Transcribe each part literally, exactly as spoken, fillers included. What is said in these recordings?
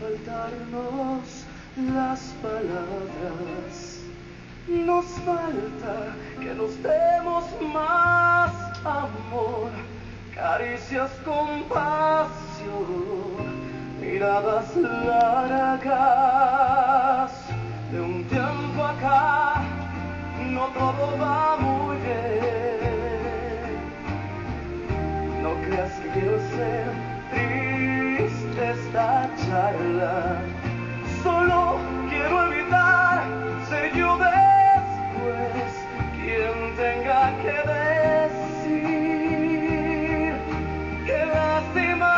faltarnos las palabras, nos falta que nos demos más amor, caricias con pasión, miradas largas. De un tiempo acá no todo va muy bien. No creas que quiero ser triste esta charla, solo quiero evitar ser yo después quien tenga que decir qué lástima,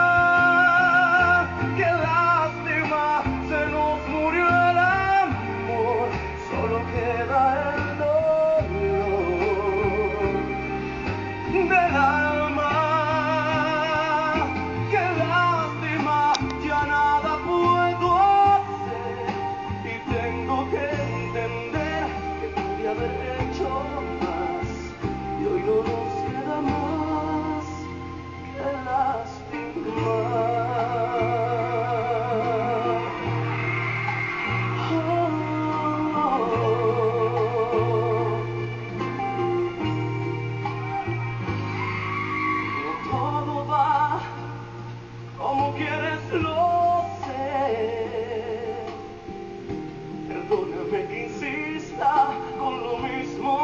qué lástima, se nos murió el amor, solo queda el dolor del alma. Qué lástima, ya nada puedo hacer y tengo que entender que pude haber hecho más y hoy no nos queda más que lastimar. Oh, oh, oh. No todo va como quieres, lo sé. Perdóname que insista con lo mismo,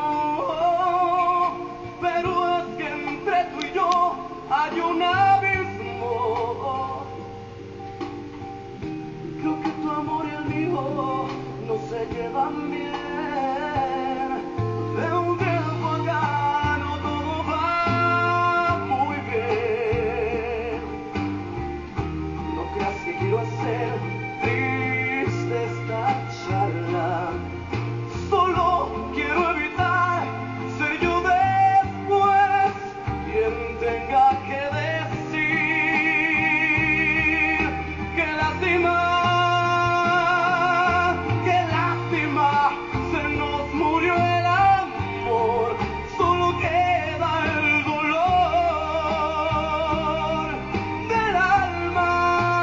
pero es que entre tú y yo hay un abismo. Creo que tu amor y el mío no se llevan bien. De un tiempo acá no todo va muy bien. No creas que quiero hacer triste esta charla, solo quiero evitar ser yo después quien tenga que decir qué lástima, qué lástima, se nos murió el amor, solo queda el dolor del alma.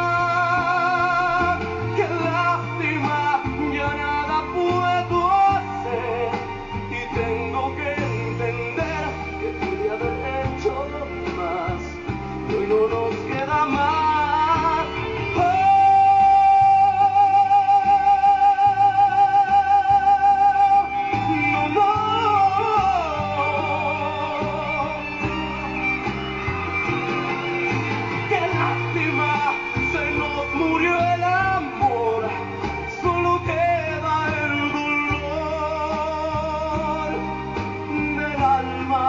Qué lástima, ya nada puedo hacer y tengo que entender que pude haber hecho más y hoy no nos queda más. Oh, no, no. Qué lástima, se nos murió el amor, solo queda el dolor del alma.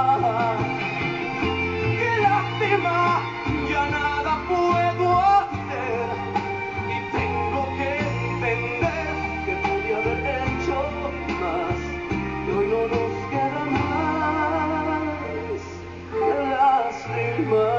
Qué lástima, ya nada puedo hacer y tengo que entender que pude haber hecho más y hoy no nos queda más que lástima.